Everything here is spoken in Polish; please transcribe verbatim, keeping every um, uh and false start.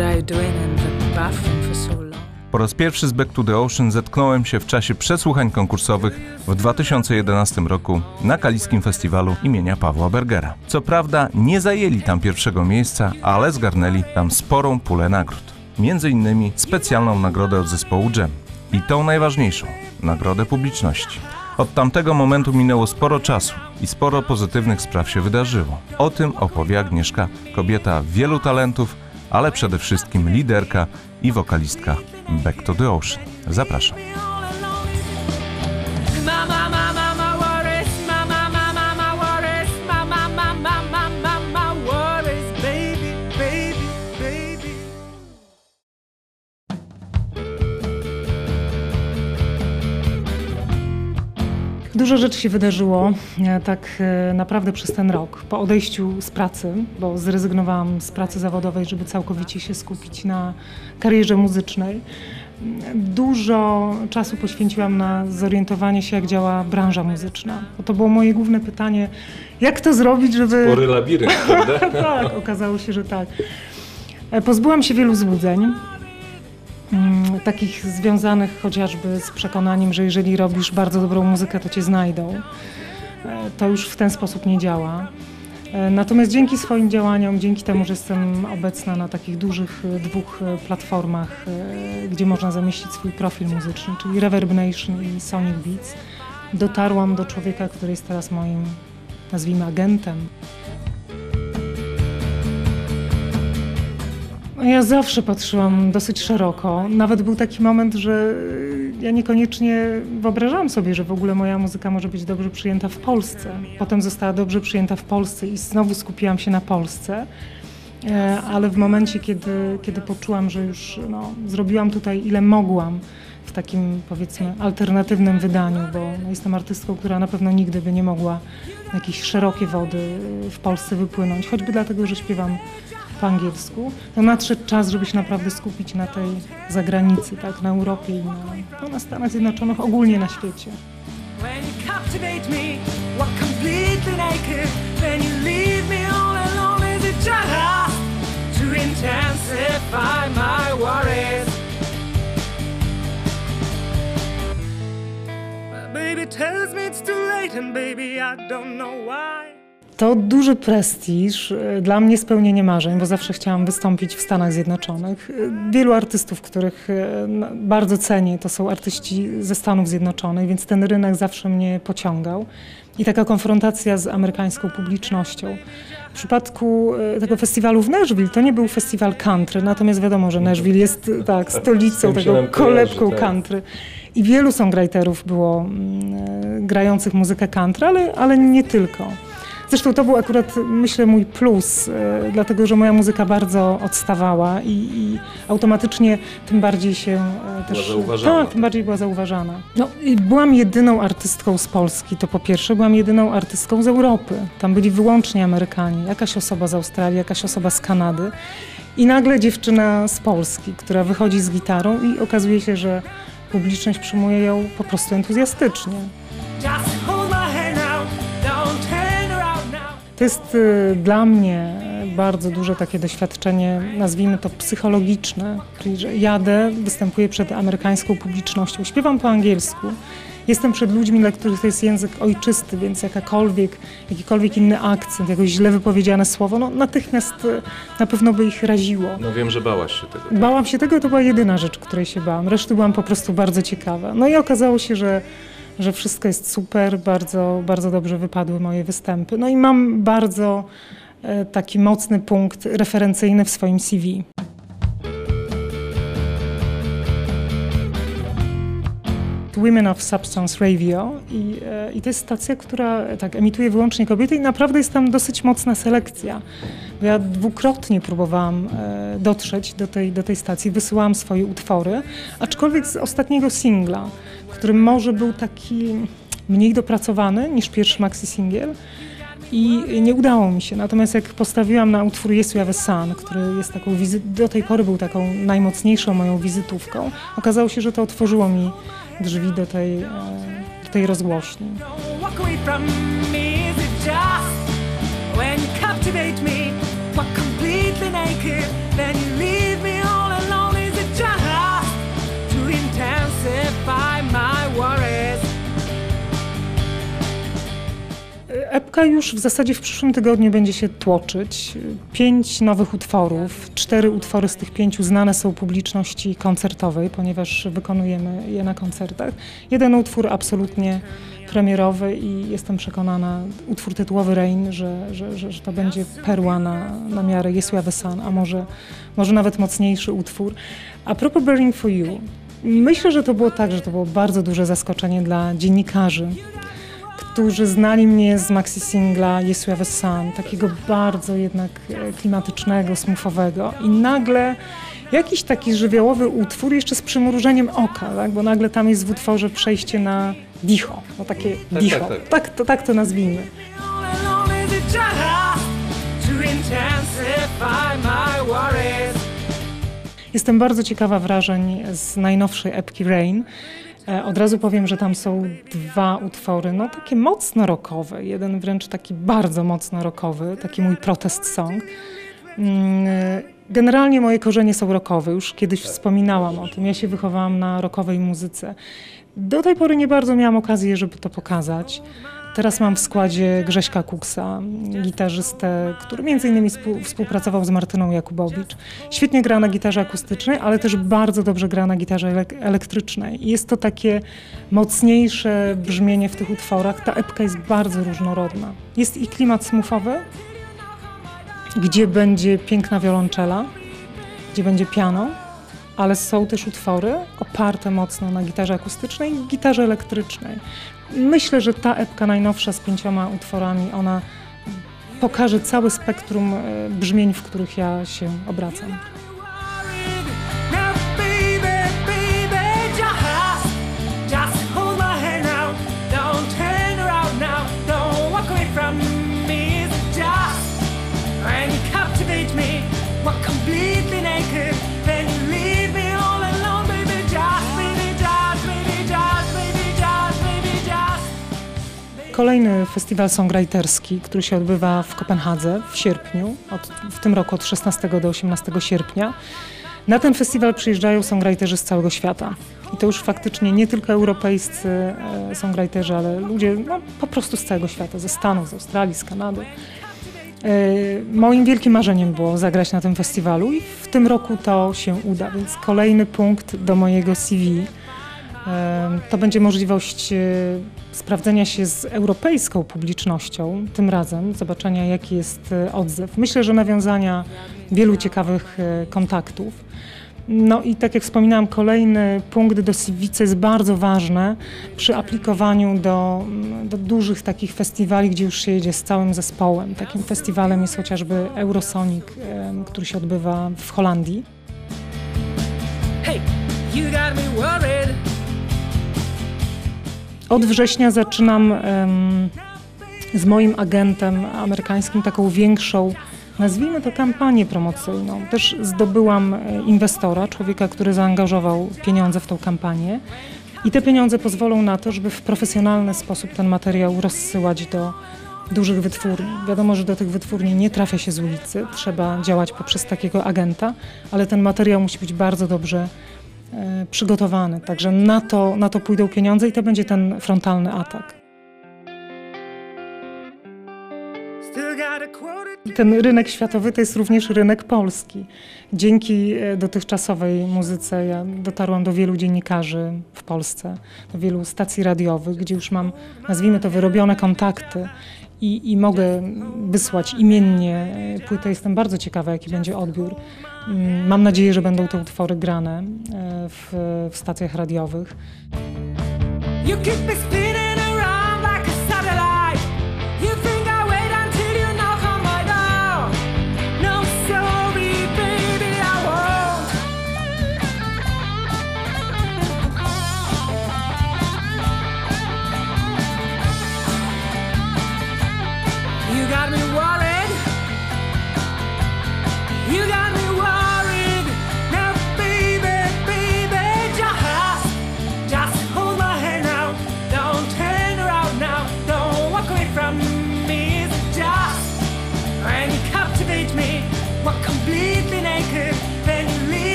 Po raz pierwszy z Back to the Ocean zetknąłem się w czasie przesłuchań konkursowych w dwa tysiące jedenastym roku na Kaliskim Festiwalu imienia Pawła Bergera. Co prawda nie zajęli tam pierwszego miejsca, ale zgarnęli tam sporą pulę nagród. Między innymi specjalną nagrodę od zespołu Jam i tą najważniejszą, nagrodę publiczności. Od tamtego momentu minęło sporo czasu i sporo pozytywnych spraw się wydarzyło. O tym opowie Agnieszka, kobieta wielu talentów, ale przede wszystkim liderka i wokalistka Back to the Ocean. Zapraszam. Dużo rzeczy się wydarzyło tak naprawdę przez ten rok. Po odejściu z pracy, bo zrezygnowałam z pracy zawodowej, żeby całkowicie się skupić na karierze muzycznej. Dużo czasu poświęciłam na zorientowanie się, jak działa branża muzyczna. Bo to było moje główne pytanie, jak to zrobić, żeby... Spory labirynt, prawda? Tak, okazało się, że tak. Pozbyłam się wielu złudzeń. Takich związanych chociażby z przekonaniem, że jeżeli robisz bardzo dobrą muzykę, to cię znajdą. To już w ten sposób nie działa. Natomiast dzięki swoim działaniom, dzięki temu, że jestem obecna na takich dużych dwóch platformach, gdzie można zamieścić swój profil muzyczny, czyli Reverb Nation i Sonic Beats, dotarłam do człowieka, który jest teraz moim, nazwijmy, agentem. Ja zawsze patrzyłam dosyć szeroko. Nawet był taki moment, że ja niekoniecznie wyobrażałam sobie, że w ogóle moja muzyka może być dobrze przyjęta w Polsce. Potem została dobrze przyjęta w Polsce i znowu skupiłam się na Polsce. Ale w momencie, kiedy, kiedy poczułam, że już no, zrobiłam tutaj ile mogłam w takim, powiedzmy, alternatywnym wydaniu, bo no, jestem artystką, która na pewno nigdy by nie mogła na jakieś szerokie wody w Polsce wypłynąć, choćby dlatego, że śpiewam po angielsku, to nadszedł czas, żeby się naprawdę skupić na tej zagranicy, tak, na Europie i na, no, na Stanach Zjednoczonych, ogólnie na świecie. To duży prestiż, dla mnie spełnienie marzeń, bo zawsze chciałam wystąpić w Stanach Zjednoczonych. Wielu artystów, których bardzo cenię, to są artyści ze Stanów Zjednoczonych, więc ten rynek zawsze mnie pociągał. I taka konfrontacja z amerykańską publicznością. W przypadku tego festiwalu w Nashville to nie był festiwal country, natomiast wiadomo, że Nashville jest tak, stolicą, tego kolebką country. I wielu songwriterów było mm, grających muzykę country, ale, ale nie tylko. Zresztą to był akurat, myślę, mój plus, y, dlatego że moja muzyka bardzo odstawała i, i automatycznie tym bardziej się y, też... Była zauważana. Tak, tym bardziej była zauważana. No, i byłam jedyną artystką z Polski, to po pierwsze, byłam jedyną artystką z Europy. Tam byli wyłącznie Amerykanie, jakaś osoba z Australii, jakaś osoba z Kanady. I nagle dziewczyna z Polski, która wychodzi z gitarą i okazuje się, że publiczność przyjmuje ją po prostu entuzjastycznie. To jest y, dla mnie bardzo duże takie doświadczenie, nazwijmy to psychologiczne, czyli że jadę, występuję przed amerykańską publicznością, śpiewam po angielsku, jestem przed ludźmi, dla których to jest język ojczysty, więc jakakolwiek, jakikolwiek inny akcent, jakoś źle wypowiedziane słowo, no natychmiast y, na pewno by ich raziło. No wiem, że bałaś się tego. Tak? Bałam się tego, to była jedyna rzecz, której się bałam, reszty byłam po prostu bardzo ciekawa. No i okazało się, że że wszystko jest super, bardzo, bardzo dobrze wypadły moje występy. No i mam bardzo e, taki mocny punkt referencyjny w swoim C V. Women of Substance Radio i, e, i to jest stacja, która tak emituje wyłącznie kobiety i naprawdę jest tam dosyć mocna selekcja. Ja dwukrotnie próbowałam e, dotrzeć do tej, do tej stacji, wysyłałam swoje utwory, aczkolwiek z ostatniego singla, który może był taki mniej dopracowany niż pierwszy maxi singiel i nie udało mi się. Natomiast jak postawiłam na utwór Yes You Have a Son, który jest taką wizy- do tej pory był taką najmocniejszą moją wizytówką, okazało się, że to otworzyło mi drzwi do tej, do tej rozgłośni. When you captivate me, walk completely naked, then you leave me Epka już w zasadzie w przyszłym tygodniu będzie się tłoczyć. Pięć nowych utworów, cztery utwory z tych pięciu znane są publiczności koncertowej, ponieważ wykonujemy je na koncertach. Jeden utwór absolutnie premierowy i jestem przekonana, utwór tytułowy Rain, że, że, że, że to będzie perła na, na miarę Yes We Have a Sun, a może, może nawet mocniejszy utwór. A propos Burning For You, myślę, że to było tak, że to było bardzo duże zaskoczenie dla dziennikarzy, którzy znali mnie z maxi singla Yes We Have a Sun, takiego bardzo jednak klimatycznego, smoothowego i nagle jakiś taki żywiołowy utwór jeszcze z przymrużeniem oka, tak? Bo nagle tam jest w utworze przejście na dicho, no takie tak, dicho, tak, tak. Tak, to, tak to nazwijmy. Jestem bardzo ciekawa wrażeń z najnowszej epki Rain. Od razu powiem, że tam są dwa utwory, no takie mocno rockowe, jeden wręcz taki bardzo mocno rockowy, taki mój protest song. Generalnie moje korzenie są rockowe, już kiedyś wspominałam o tym, ja się wychowałam na rockowej muzyce. Do tej pory nie bardzo miałam okazji, żeby to pokazać. Teraz mam w składzie Grześka Kuksa, gitarzystę, który między innymi współpracował z Martyną Jakubowicz. Świetnie gra na gitarze akustycznej, ale też bardzo dobrze gra na gitarze elektrycznej. I jest to takie mocniejsze brzmienie w tych utworach. Ta epka jest bardzo różnorodna. Jest i klimat smoothowy, gdzie będzie piękna wiolonczela, gdzie będzie piano, ale są też utwory oparte mocno na gitarze akustycznej i gitarze elektrycznej. Myślę, że ta epka najnowsza z pięcioma utworami, ona pokaże całe spektrum brzmień, w których ja się obracam. Kolejny festiwal songwriterski, który się odbywa w Kopenhadze w sierpniu, od, w tym roku od szesnastego do osiemnastego sierpnia. Na ten festiwal przyjeżdżają songwriterzy z całego świata. I to już faktycznie nie tylko europejscy e, songwriterzy, ale ludzie no, po prostu z całego świata, ze Stanów, z Australii, z Kanady. E, moim wielkim marzeniem było zagrać na tym festiwalu i w tym roku to się uda, więc kolejny punkt do mojego C V. To będzie możliwość sprawdzenia się z europejską publicznością, tym razem zobaczenia, jaki jest odzew. Myślę, że nawiązania wielu ciekawych kontaktów. No i tak jak wspominałam, kolejny punkt do C V, co jest bardzo ważne przy aplikowaniu do, do dużych takich festiwali, gdzie już się jedzie z całym zespołem. Takim festiwalem jest chociażby Eurosonic, który się odbywa w Holandii. Hey, you got me worried. Od września zaczynam um, z moim agentem amerykańskim taką większą, nazwijmy to kampanię promocyjną. Też zdobyłam inwestora, człowieka, który zaangażował pieniądze w tą kampanię i te pieniądze pozwolą na to, żeby w profesjonalny sposób ten materiał rozsyłać do dużych wytwórni. Wiadomo, że do tych wytwórni nie trafia się z ulicy, trzeba działać poprzez takiego agenta, ale ten materiał musi być bardzo dobrze przygotowany, także na to, na to pójdą pieniądze i to będzie ten frontalny atak. Ten rynek światowy to jest również rynek polski. Dzięki dotychczasowej muzyce ja dotarłam do wielu dziennikarzy w Polsce, do wielu stacji radiowych, gdzie już mam, nazwijmy to, wyrobione kontakty i, i mogę wysłać imiennie płytę. Jestem bardzo ciekawa, jaki będzie odbiór. Mam nadzieję, że będą te utwory grane w, w stacjach radiowych. You keep me